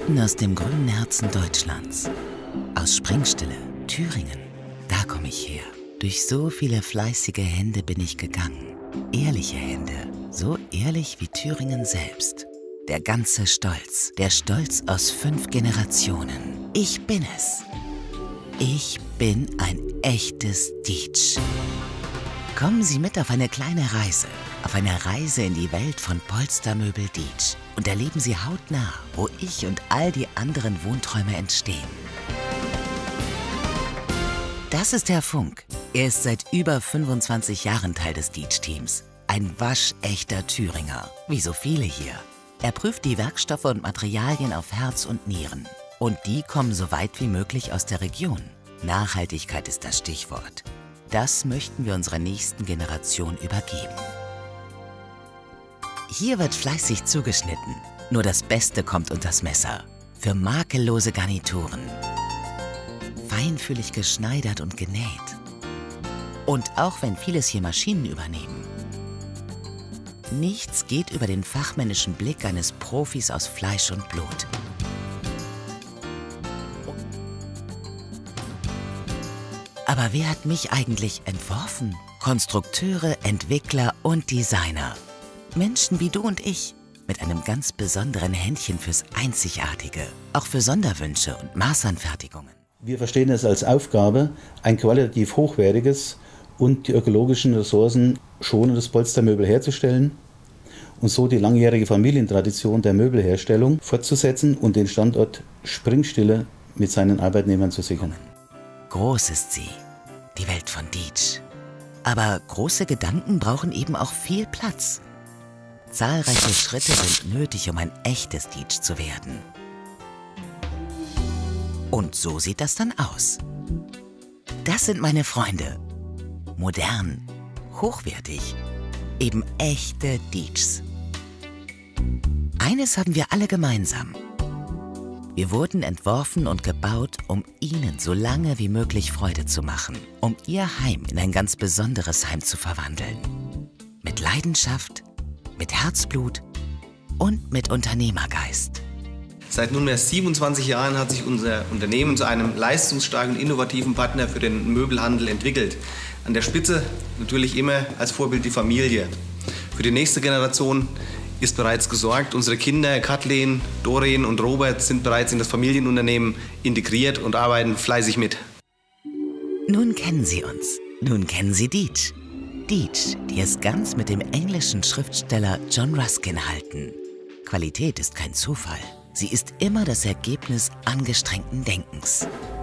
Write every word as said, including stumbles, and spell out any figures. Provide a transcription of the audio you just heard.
Mitten aus dem grünen Herzen Deutschlands. Aus Springstille, Thüringen. Da komme ich her. Durch so viele fleißige Hände bin ich gegangen. Ehrliche Hände. So ehrlich wie Thüringen selbst. Der ganze Stolz. Der Stolz aus fünf Generationen. Ich bin es. Ich bin ein echtes Dietsch. Kommen Sie mit auf eine kleine Reise. Auf eine Reise in die Welt von Polstermöbel Dietsch. Und erleben Sie hautnah, wo ich und all die anderen Wohnträume entstehen. Das ist Herr Funk. Er ist seit über fünfundzwanzig Jahren Teil des Dietsch-Teams. Ein waschechter Thüringer, wie so viele hier. Er prüft die Werkstoffe und Materialien auf Herz und Nieren. Und die kommen so weit wie möglich aus der Region. Nachhaltigkeit ist das Stichwort. Das möchten wir unserer nächsten Generation übergeben. Hier wird fleißig zugeschnitten. Nur das Beste kommt unters Messer. Für makellose Garnituren. Feinfühlig geschneidert und genäht. Und auch wenn vieles hier Maschinen übernehmen, nichts geht über den fachmännischen Blick eines Profis aus Fleisch und Blut. Aber wer hat mich eigentlich entworfen? Konstrukteure, Entwickler und Designer. Menschen wie du und ich, mit einem ganz besonderen Händchen fürs Einzigartige, auch für Sonderwünsche und Maßanfertigungen. Wir verstehen es als Aufgabe, ein qualitativ hochwertiges und die ökologischen Ressourcen schonendes Polstermöbel herzustellen und so die langjährige Familientradition der Möbelherstellung fortzusetzen und den Standort Springstille mit seinen Arbeitnehmern zu sichern. Groß ist sie, die Welt von Dietsch. Aber große Gedanken brauchen eben auch viel Platz. Zahlreiche Schritte sind nötig, um ein echtes Dietsch zu werden. Und so sieht das dann aus. Das sind meine Freunde. Modern, hochwertig, eben echte Dietschs. Eines haben wir alle gemeinsam. Wir wurden entworfen und gebaut, um Ihnen so lange wie möglich Freude zu machen, um Ihr Heim in ein ganz besonderes Heim zu verwandeln. Mit Leidenschaft, mit Herzblut und mit Unternehmergeist. Seit nunmehr siebenundzwanzig Jahren hat sich unser Unternehmen zu einem leistungsstarken und innovativen Partner für den Möbelhandel entwickelt. An der Spitze natürlich immer als Vorbild die Familie. Für die nächste Generation ist bereits gesorgt. Unsere Kinder Kathleen, Doreen und Robert sind bereits in das Familienunternehmen integriert und arbeiten fleißig mit. Nun kennen Sie uns. Nun kennen Sie Dietsch. Dietsch, die es ganz mit dem englischen Schriftsteller John Ruskin halten. Qualität ist kein Zufall. Sie ist immer das Ergebnis angestrengten Denkens.